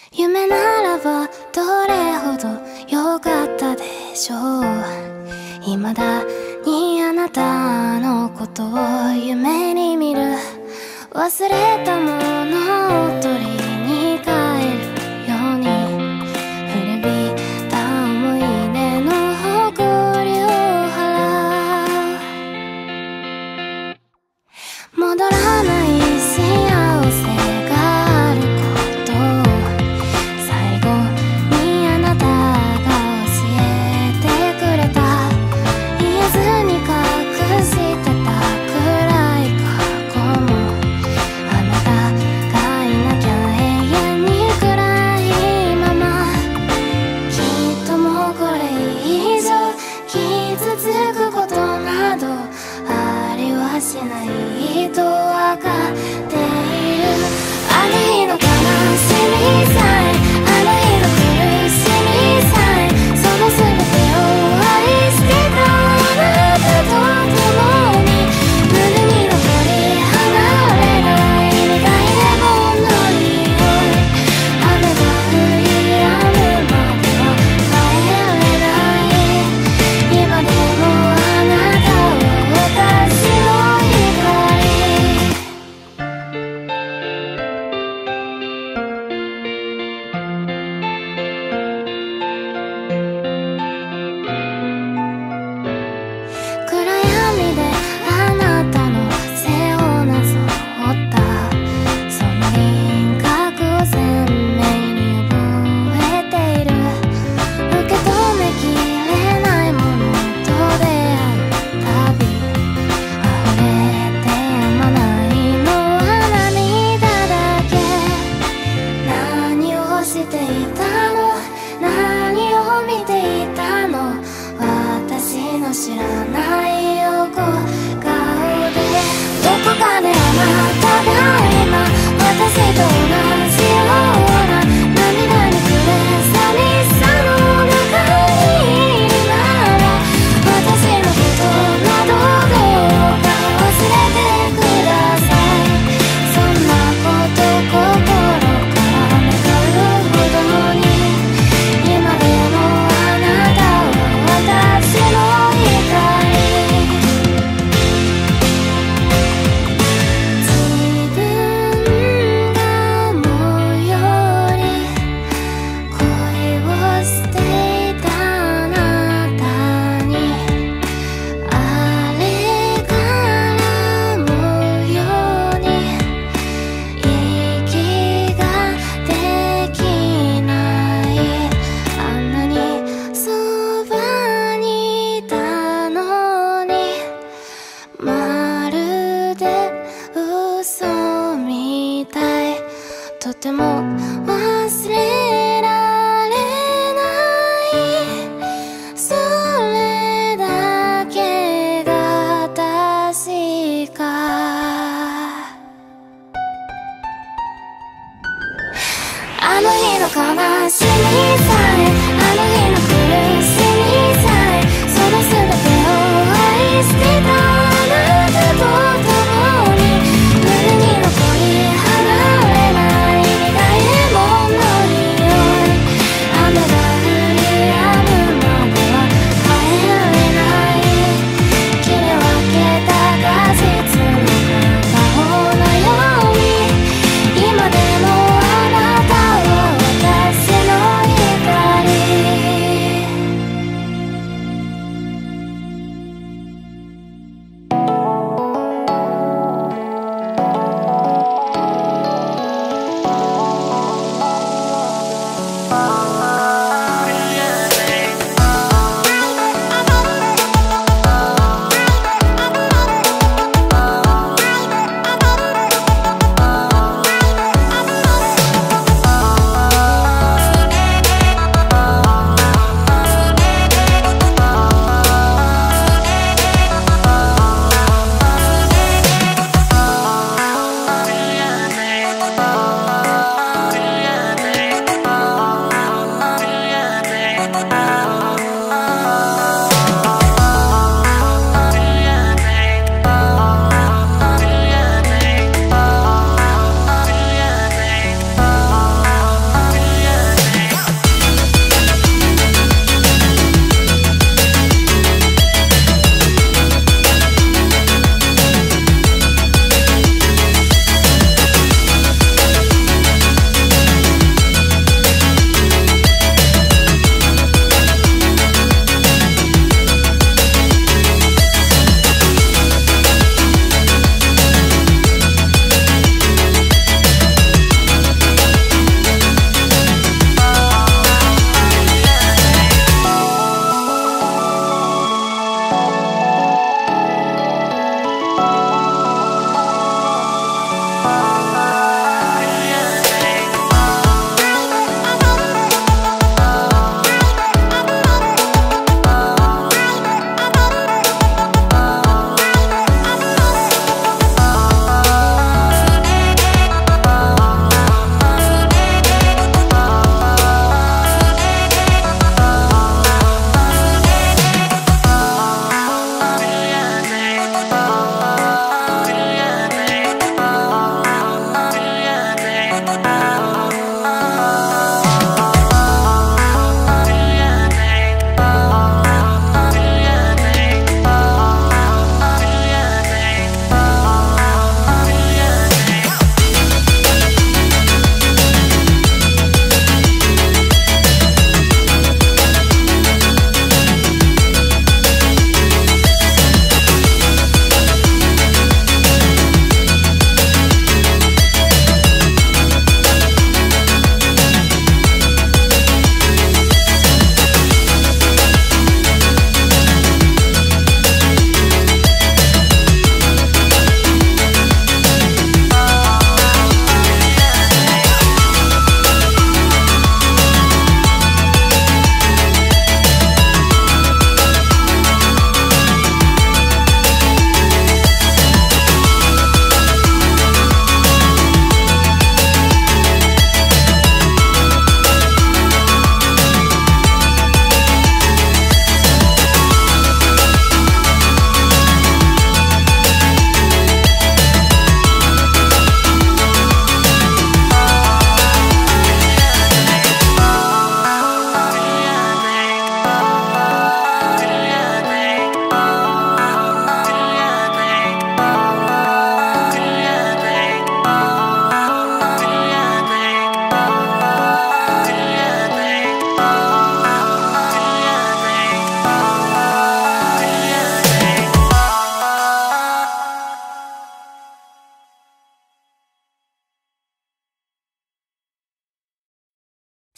夢ならばどれほど良かったでしょう。未だにあなたのことを夢に見る。忘れたものを取りに帰るように、古びた思い出の誇りを払う。戻らない幸せがあることを最後にあなたが教えてくれた。言えずに隠してた暗い過去も、あなたがいなきゃ永遠に暗いまま。きっともうこれ以上傷つくことなどありはしないとわかっている。あの日の悲しみさえ、あの日の苦しみさえ、その全てを愛してたあなたと共に、胸に残り離れない苦いレモンの匂い。雨が降り止むまでは帰れない。今でもあなたは私の光。暗闇であなたの背をなぞったその輪郭を鮮明に覚えている。受け止めきれないものと出会うたび、溢れてやまないのは涙だけ。何をしていたの、何を見ていたの、私の知らない横顔で。どこかであなたが今私と同じような涙に暮れ寂しさの中にいるなら、私のことなどどうか忘れてください。そんなこと心から願うほどに、今でもあなたは私の光。自分が思うより恋をしていたあなたに、あれから思うように息ができない。あんなにそばにいたのに、まるで嘘みたい。とても忘れられない。それだけが確か。あの日の悲しみさえ、あの日の苦しみさえ、その全てを愛してたあなたと共に、胸に残り離れない苦いレモンの匂い。雨が降り止むまでは帰れない。切り分けた果実の片方のように、今でもあなたは私の光。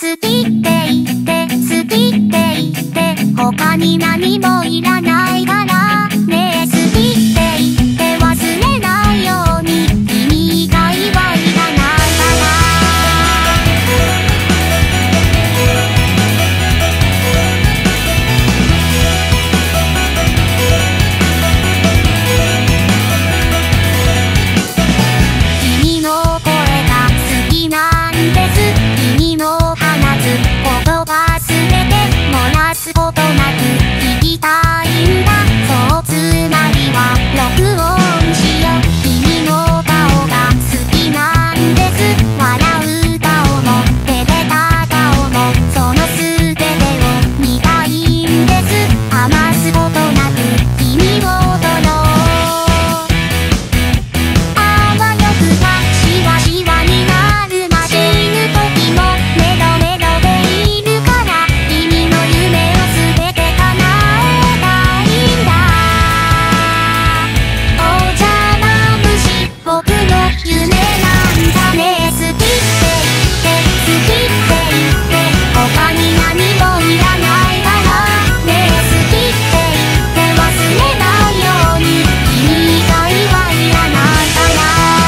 好きって言って好きって言って他に何もいらないからねえ好きって言って忘れないように君以外はいらない君の声が好きなんです君の放つ言葉すべて漏らすことなく聞きたいんだそうつまりは録音しよう君の顔が好きなんです笑う顔も照れた顔もそのすべてを見たいんです余すことなく君を踊ろうあわよくばしわしわになるまで死ぬ時もメロメロでいるから君の夢をすべて叶えたいんだお邪魔虫僕の夢なんだね好きって言って好きって言って他に何もいらないからね好きって言って忘れないように君以外はいらないから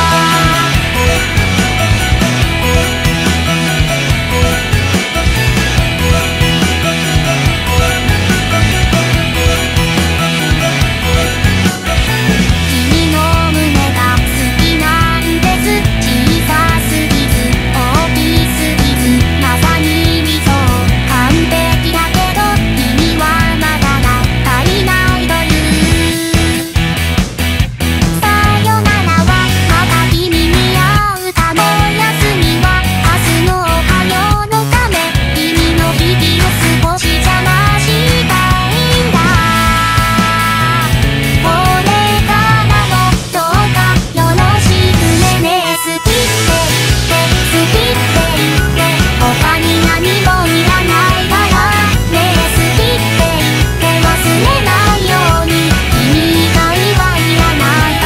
君の胸が好きなんです小さすぎず大きすぎずまさに理想完璧だけど君はまだ足りないというさよならはまた君に会うかも休みは明日のおはようのため君の日々を少し邪魔したいんだこれからもどうかよろしくね好きって言って好きって言って他に何もいらないからね好きって言って忘れないように君以外はいらない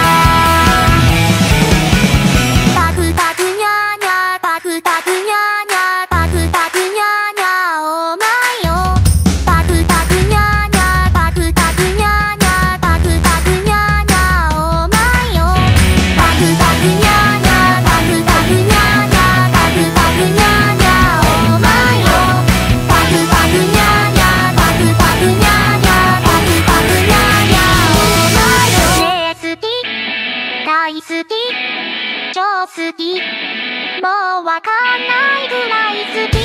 からパクパクニャーニャーパクパクニャーニャーパクパクニャーニャーお前よパクパクニャーニャーパクパクニャーニャーパクパクニャーニャーお前よパクパクニャーニャーパクパクニャーニャーパクパクニャーニャーお前よパクパクニャーニャーパクパクニャーニャーパクパクニャーニャーお前よねえ好き大好き超好きもうわかんないぐらい好き